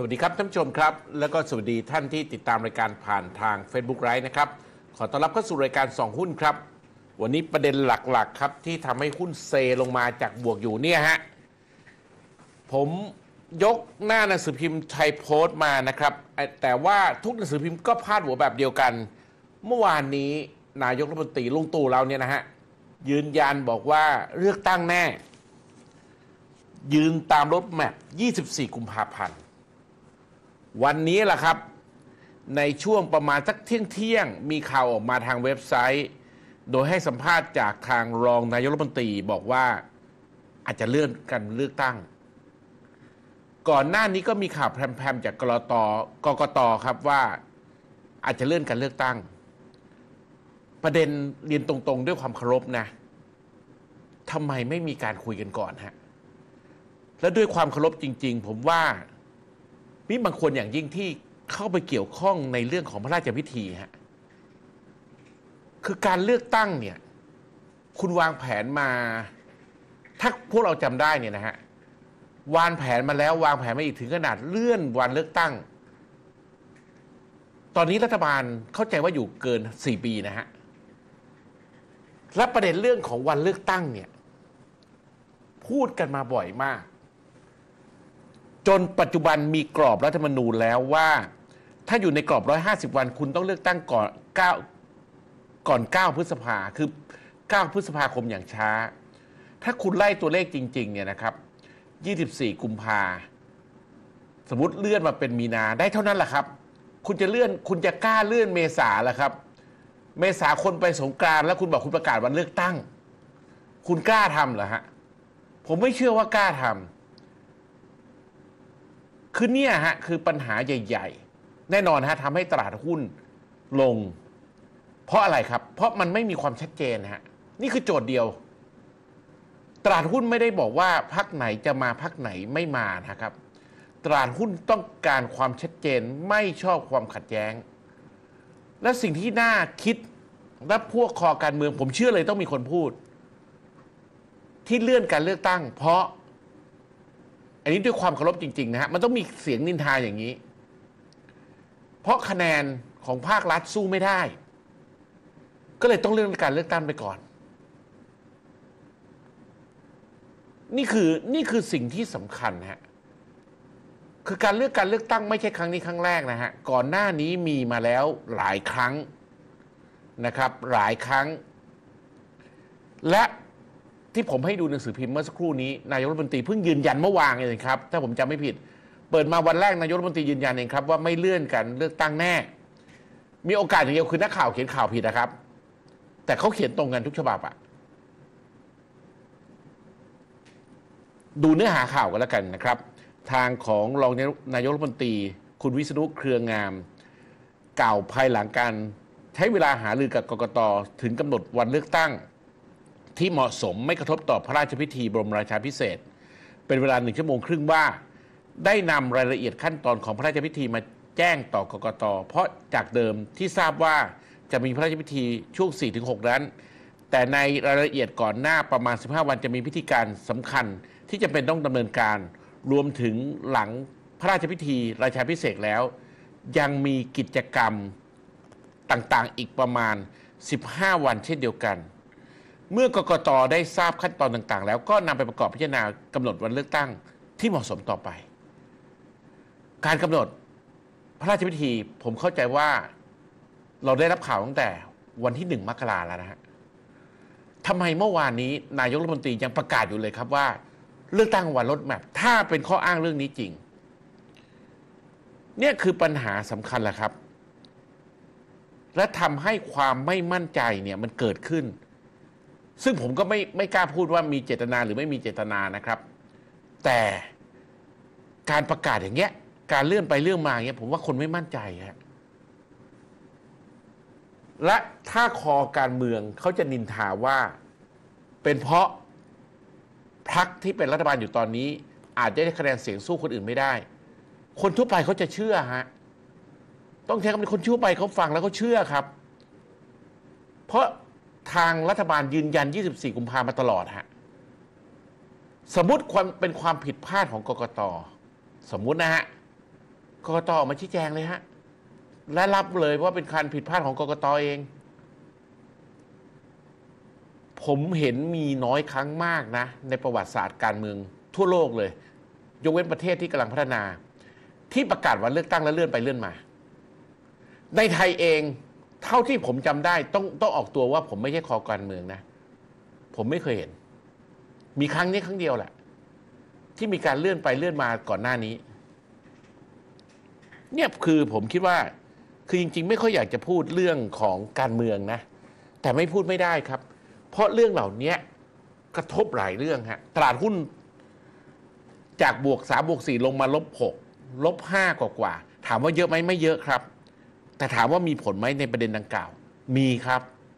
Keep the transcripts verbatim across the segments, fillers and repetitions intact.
วัสดีครับท่านผู้ชมครับแล้วก็สวัสดีท่านที่ติดตามรายการผ่านทาง Facebook Live นะครับขอต้อนรับเข้าสู่รายการสองหุ้นครับวันนี้ประเด็นหลักๆครับที่ทำให้หุ้นเซลงมาจากบวกอยู่เนี่ยฮะผมยกหน้าหนังสือพิมพ์ไทยโพสต์มานะครับแต่ว่าทุกหนังสือพิมพ์ก็พาดหัวแบบเดียวกันเมื่อวานนี้นายกรัฐมนตรีลุงตู่เราเนี่ยนะฮะยืนยันบอกว่าเลือกตั้งแน่ยืนตามรถแมพยี่สิบสี่กุมภาพันธ์วันนี้แหละครับในช่วงประมาณสักเที่ยงเที่ยงมีข่าวออกมาทางเว็บไซต์โดยให้สัมภาษณ์จากทางรองนายกรัฐมนตรีบอกว่าอาจจะเลื่อนกันเลือกตั้งก่อนหน้านี้ก็มีข่าวแพร่ๆจากกกตกกตครับว่าอาจจะเลื่อนการเลือกตั้งประเด็นเรียนตรงๆด้วยความเคารพนะทำไมไม่มีการคุยกันก่อนฮะและด้วยความเคารพจริงๆผมว่ามีบางคนอย่างยิ่งที่เข้าไปเกี่ยวข้องในเรื่องของพระราชพิธีฮะคือการเลือกตั้งเนี่ยคุณวางแผนมาถ้าพวกเราจำได้เนี่ยนะฮะวางแผนมาแล้ววางแผนมาอีกถึงขนาดเลื่อนวันเลือกตั้งตอนนี้รัฐบาลเข้าใจว่าอยู่เกินสี่ปีนะฮะและประเด็นเรื่องของวันเลือกตั้งเนี่ยพูดกันมาบ่อยมากจนปัจจุบันมีกรอบรัฐธรรมนูญแล้วว่าถ้าอยู่ในกรอบหนึ่งร้อยห้าสิบวันคุณต้องเลือกตั้งก่อนเก้าก่อนเก้าพฤษภาคือเก้าพฤษภาคมอย่างช้าถ้าคุณไล่ตัวเลขจริงๆเนี่ยนะครับยี่สิบสี่กุมภาสมมุติเลื่อนมาเป็นมีนาได้เท่านั้นแหละครับคุณจะเลื่อนคุณจะกล้าเลื่อนเมษาเหรอครับเมษาคนไปสงกรานต์แล้วคุณบอกคุณประกาศวันเลือกตั้งคุณกล้าทำเหรอฮะผมไม่เชื่อว่ากล้าทำคือเนี่ยฮะคือปัญหาใหญ่ๆแน่นอนฮะทำให้ตลาดหุ้นลงเพราะอะไรครับเพราะมันไม่มีความชัดเจนฮะนี่คือโจทย์เดียวตลาดหุ้นไม่ได้บอกว่าพรรคไหนจะมาพรรคไหนไม่มานะครับตลาดหุ้นต้องการความชัดเจนไม่ชอบความขัดแย้งและสิ่งที่น่าคิดและพวกคอการเมืองผมเชื่อเลยต้องมีคนพูดที่เลื่อนการเลือกตั้งเพราะอันนี้ด้วยความเคารพจริงๆนะฮะมันต้องมีเสียงนินทาอย่างนี้เพราะคะแนนของภาครัฐสู้ไม่ได้ก็เลยต้องเลื่อนการเลือกตั้งไปก่อนนี่คือนี่คือสิ่งที่สำคัญฮะคือการเลือกการเลือกตั้งไม่ใช่ครั้งนี้ครั้งแรกนะฮะก่อนหน้านี้มีมาแล้วหลายครั้งนะครับหลายครั้งและที่ผมให้ดูหนังสือพิมพ์เมื่อสักครู่นี้นายกรัฐมนตรีเพิ่งยืนยันเมื่อวานเองครับถ้าผมจำไม่ผิดเปิดมาวันแรกนายกรัฐมนตรียืนยันเองครับว่าไม่เลื่อนกันเลือกตั้งแน่มีโอกาสอย่างเดียวคือนักข่าวเขียนข่าวผิดนะครับแต่เขาเขียนตรงกันทุกฉบับอะดูเนื้อหาข่าวกันแล้วกันนะครับทางของรองนายกรัฐมนตรีคุณวิษณุเครืองามกล่าวภายหลังการใช้เวลาหารือกับกกต.ถึงกำหนดวันเลือกตั้งที่เหมาะสมไม่กระทบต่อพระราชพิธีบรมราชาภิเษกเป็นเวลาหนึ่งชั่วโมงครึ่งว่าได้นำรายละเอียดขั้นตอนของพระราชพิธีมาแจ้งต่อกกต.เพราะจากเดิมที่ทราบว่าจะมีพระราชพิธีช่วง สี่ถึงหก นั้นแต่ในรายละเอียดก่อนหน้าประมาณสิบห้าวันจะมีพิธีการสำคัญที่จะเป็นต้องดำเนินการรวมถึงหลังพระราชพิธีราชาภิเษกแล้วยังมีกิจกรรมต่างๆอีกประมาณสิบห้าวันเช่นเดียวกันเมื่อกกต.ได้ทราบขั้นตอนต่างๆแล้วก็นำไปประกอบพิจารณากำหนดวันเลือกตั้งที่เหมาะสมต่อไปการกำหนดพระราชพิธีผมเข้าใจว่าเราได้รับข่าวตั้งแต่วันที่หนึ่งมกราแล้วนะฮะทำไมเมื่อวานนี้นายกรัฐมนตรียังประกาศอยู่เลยครับว่าเลือกตั้งวันรถแมพถ้าเป็นข้ออ้างเรื่องนี้จริงเนี่ยคือปัญหาสำคัญแหละครับและทำให้ความไม่มั่นใจเนี่ยมันเกิดขึ้นซึ่งผมก็ไม่ไม่กล้าพูดว่ามีเจตนาหรือไม่มีเจตนานะครับแต่การประกาศอย่างเงี้ยการเลื่อนไปเลื่อนมาอย่างเงี้ยผมว่าคนไม่มั่นใจฮะและถ้าคอการเมืองเขาจะนินทาว่าเป็นเพราะพรรคที่เป็นรัฐบาลอยู่ตอนนี้อาจจะได้คะแนนเสียงสู้คนอื่นไม่ได้คนทั่วไปเขาจะเชื่อฮะต้องใช้คำนี้คนทั่วไปเขาฟังแล้วเขาเชื่อครับเพราะทางรัฐบาลยืนยันยี่สิบสี่กุมภาพันธ์มาตลอดฮะสมมุติความเป็นความผิดพลาดของกกต.สมมุตินะฮะกกต.ออกมาชี้แจงเลยฮะและรับเลยว่าเป็นการผิดพลาดของกกต.เองผมเห็นมีน้อยครั้งมากนะในประวัติศาสตร์การเมืองทั่วโลกเลยยกเว้นประเทศที่กำลังพัฒนาที่ประกาศวันเลือกตั้งแล้วเลื่อนไปเลื่อนมาในไทยเองเท่าที่ผมจำได้ต้องต้องออกตัวว่าผมไม่ใช่คอการเมืองนะผมไม่เคยเห็นมีครั้งนี้ครั้งเดียวแหละที่มีการเลื่อนไปเลื่อนมาก่อนหน้านี้เนี่ยคือผมคิดว่าคือจริงๆไม่ค่อยอยากจะพูดเรื่องของการเมืองนะแต่ไม่พูดไม่ได้ครับเพราะเรื่องเหล่านี้กระทบหลายเรื่องฮะตลาดหุ้นจากบวกสามบวกสี่ลงมาลบหกลบห้ากว่ากว่าถามว่าเยอะไหมไม่เยอะครับแต่ถามว่ามีผลไหมในประเด็นดังกล่าวมีครับ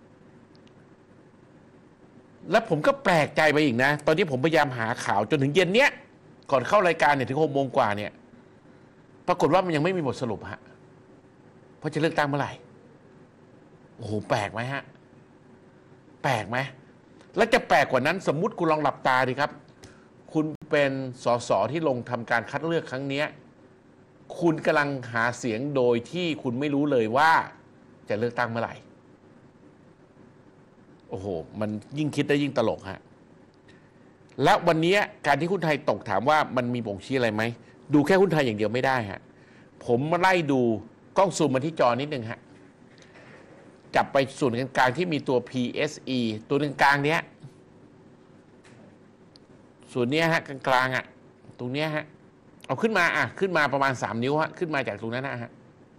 และผมก็แปลกใจไปอีกนะตอนนี้ผมพยายามหาข่าวจนถึงเย็นเนี้ยก่อนเข้ารายการเนี่ยถึงหกโมงกว่าเนี่ยปรากฏว่ามันยังไม่มีบทสรุปฮะเพราะจะเลือกตั้งเมื่อไหร่โอ้โหแปลกไหมฮะแปลกไหมแล้วจะแปลกกว่านั้นสมมุติคุณลองหลับตาดิครับคุณเป็นสสที่ลงทำการคัดเลือกครั้งนี้คุณกำลังหาเสียงโดยที่คุณไม่รู้เลยว่าจะเลือกตั้งเมื่อไหร่โอ้โหมันยิ่งคิดได้ยิ่งตลกฮะและวันนี้การที่หุ้นไทยตกถามว่ามันมีบ่งชี้อะไรไหมดูแค่หุ้นไทยอย่างเดียวไม่ได้ฮะผมมาไล่ดูกล้องซูมมาที่จอนิดนึงฮะจับไปส่วนกลางที่มีตัว พี เอส อี ตัวกลางๆเนี้ยส่วนนี้ฮะกลางๆอ่ะตรงเนี้ยฮะเอาขึ้นมาอ่ะขึ้นมาประมาณสามนิ้วฮะขึ้นมาจากตรงนั้นนะฮะ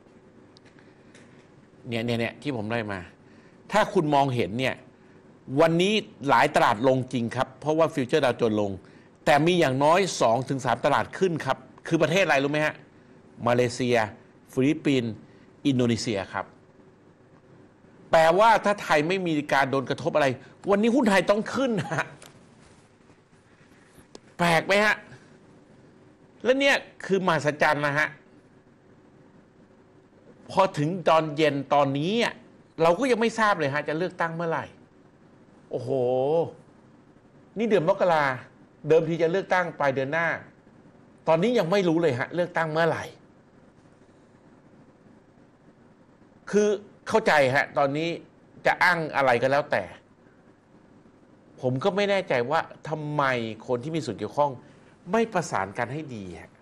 เนี่ยเนี่ยเนี่ยที่ผมได้มาถ้าคุณมองเห็นเนี่ยวันนี้หลายตลาดลงจริงครับเพราะว่าฟิวเจอร์ดาวโจนส์ลงแต่มีอย่างน้อย สองถึงสาม ตลาดขึ้นครับคือประเทศอะไรรู้ไหมฮะมาเลเซียฟิลิปปินส์อินโดนีเซียครับแปลว่าถ้าไทยไม่มีการโดนกระทบอะไรวันนี้หุ้นไทยต้องขึ้นฮะแปลกไหมฮะแล้วเนี่ยคือมหัศจรรย์นะฮะพอถึงตอนเย็นตอนนี้เราก็ยังไม่ทราบเลยฮะจะเลือกตั้งเมื่อไหร่โอ้โหนี่เดือนมกราเดิมทีจะเลือกตั้งปลายเดือนหน้าตอนนี้ยังไม่รู้เลยฮะเลือกตั้งเมื่อไหร่คือเข้าใจฮะตอนนี้จะอ้างอะไรก็แล้วแต่ผมก็ไม่แน่ใจว่าทำไมคนที่มีส่วนเกี่ยวข้องไม่ประสานกันให้ดีฮะ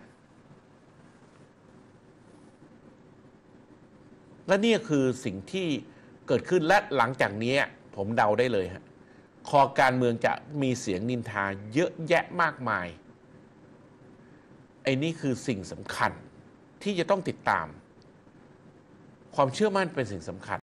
และนี่คือสิ่งที่เกิดขึ้นและหลังจากนี้ผมเดาได้เลยฮะคอการเมืองจะมีเสียงนินทาเยอะแยะมากมายไอ้นี่คือสิ่งสำคัญที่จะต้องติดตามความเชื่อมั่นเป็นสิ่งสำคัญ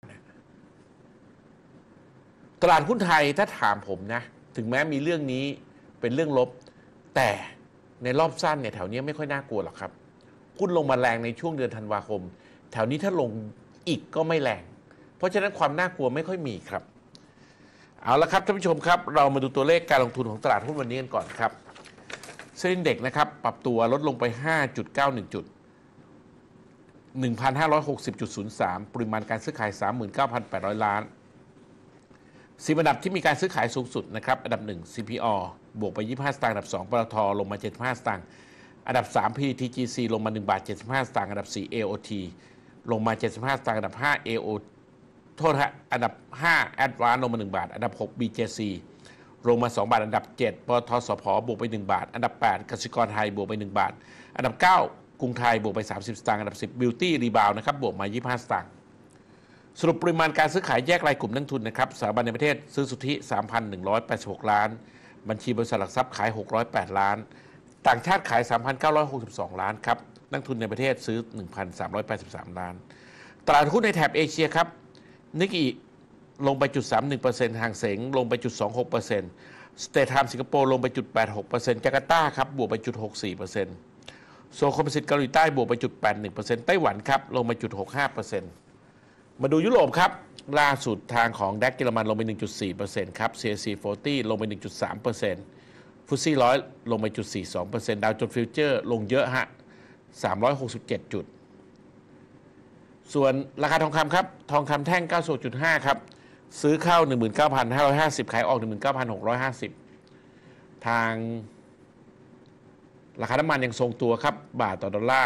ตลาดหุ้นไทยถ้าถามผมนะถึงแม้มีเรื่องนี้เป็นเรื่องลบแต่ในรอบสั้นเนี่ยแถวนี้ไม่ค่อยน่ากลัวหรอกครับหุ้นลงมาแรงในช่วงเดือนธันวาคมแถวนี้ถ้าลงอีกก็ไม่แรงเพราะฉะนั้นความน่ากลัวไม่ค่อยมีครับเอาละครับท่านผู้ชมครับเรามาดูตัวเลขการลงทุนของตลาดหุ้นวันนี้กันก่อนครับเซ็นเด็กนะครับปรับตัวลดลงไป ห้าจุดเก้าหนึ่ง จุด หนึ่งพันห้าร้อยหกสิบจุดศูนย์สาม ปริมาณการซื้อขาย สามหมื่นเก้าพันแปดร้อย ล้านสิบอันดับที่มีการซื้อขายสูงสุดนะครับอันดับหนึ่ง ซี พี อ บวกไปยี่สิบห้าสตางค์อันดับสองปตท.ลงมาเจ็ดสิบห้าสตางค์อันดับสาม พี ที จี ซี ลงมาหนึ่งบาทเจ็ดสิบห้าสตางค์อันดับสี่ เอ โอ ที ลงมาเจ็ดสิบห้าสตางค์อันดับห้า เอ โอ โทษฮะอันดับห้า Advance ลงมาหนึ่งบาทอันดับหก บี เจ ซี ลงมาสองบาทอันดับเจ็ดปตท.สผ.บวกไปหนึ่งบาทอันดับแปดกสิกรไทยบวกไปหนึ่งบาทอันดับเก้ากรุงไทยบวกไปสามสิบสตางค์อันดับสิบ Beauty Rebound นะครับบวกมายี่สิบห้าสตางค์สรุปปริมาณการซื้อขายแยกรายกลุ่มนักทุนนะครับสถาบันในประเทศซื้อสุทธิ สามพันหนึ่งร้อยแปดสิบหก ล้านบัญชีบริษัทหลักทรัพย์ขายหกร้อยแปดล้านต่างชาติขาย สามพันเก้าร้อยหกสิบสอง ล้านครับนักทุนในประเทศซื้อ หนึ่งพันสามร้อยแปดสิบสาม ล้านตลาดหุ้นในแถบเอเชียครับนิกเกิลงไป จุดสามหนึ่งเปอร์เซ็นต์ ห่างเส็งลงไป จุดสองหกเปอร์เซ็นต์ สเตทไทม์สิงคโปร์ลงไป จุดแปดหกเปอร์เซ็นต์ จาการ์ตาครับบวกไป จุดหกสี่เปอร์เซ็นต์ โซลคอมเพสิตเกาหลีใต้บวกไป จุดแปดหนึ่งเปอร์เซ็นต์ ไต้หวันครับลงไป จุดหกห้าเปอร์เซ็นต์ มาดูยุโรปครับล่าสุดทางของ ดัค เยอรมันลงไป หนึ่งจุดสี่เปอร์เซ็นต์ ครับ ซี เอ ซี สี่สิบ ลงไป หนึ่งจุดสามเปอร์เซ็นต์ ฟุตซี่ร้อยลงไป จุดสี่สองเปอร์เซ็นต์ ดาวโจนส์ฟิวเจอร์ลงเยอะฮะสามร้อยหกสิบเจ็ดจุดส่วนราคาทองคำครับทองคำแท่ง เก้าสิบหกจุดห้า ครับซื้อเข้า หนึ่งหมื่นเก้าพันห้าร้อยห้าสิบ ขายออก หนึ่งหมื่นเก้าพันหกร้อยห้าสิบ ทางราคาน้ำมันยังทรงตัวครับบาทต่อดอลลาร์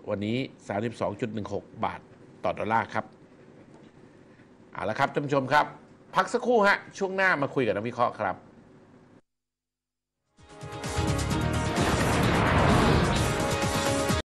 วันนี้ สามสิบสองจุดหนึ่งหก บาทต่อดอลลาร์ครับเอาละครับท่านผู้ชมครับพักสักครู่ฮะช่วงหน้ามาคุยกับนักวิเคราะห์ครับ